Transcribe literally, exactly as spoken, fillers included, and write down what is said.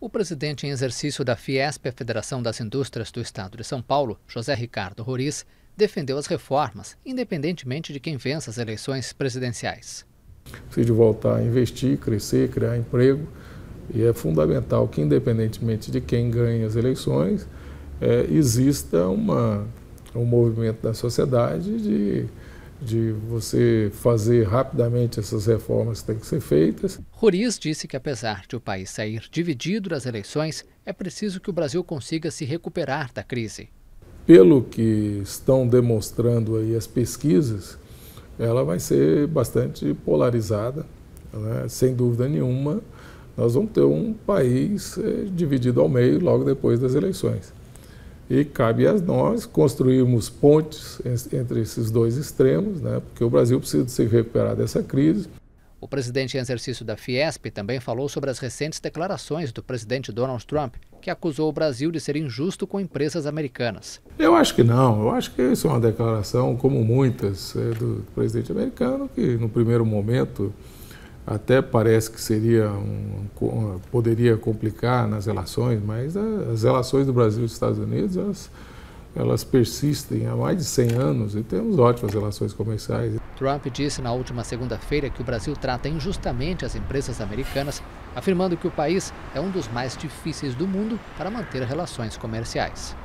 O presidente em exercício da Fiesp, a Federação das Indústrias do Estado de São Paulo, José Ricardo Roriz, defendeu as reformas, independentemente de quem vença as eleições presidenciais. Precisa de voltar a investir, crescer, criar emprego, e é fundamental que, independentemente de quem ganhe as eleições, é, exista uma, um movimento da sociedade de, de você fazer rapidamente essas reformas que têm que ser feitas. Roriz disse que, apesar de o país sair dividido das eleições, é preciso que o Brasil consiga se recuperar da crise. Pelo que estão demonstrando aí as pesquisas, ela vai ser bastante polarizada, né? Sem dúvida nenhuma. Nós vamos ter um país eh, dividido ao meio logo depois das eleições. E cabe a nós construirmos pontes entre esses dois extremos, né? Porque o Brasil precisa se recuperar dessa crise. O presidente em exercício da Fiesp também falou sobre as recentes declarações do presidente Donald Trump, que acusou o Brasil de ser injusto com empresas americanas. Eu acho que não. Eu acho que isso é uma declaração, como muitas, é, do presidente americano, que no primeiro momento até parece que seria um, um, poderia complicar nas relações, mas as relações do Brasil e dos Estados Unidos, elas, elas persistem há mais de cem anos e temos ótimas relações comerciais. Trump disse na última segunda-feira que o Brasil trata injustamente as empresas americanas, afirmando que o país é um dos mais difíceis do mundo para manter relações comerciais.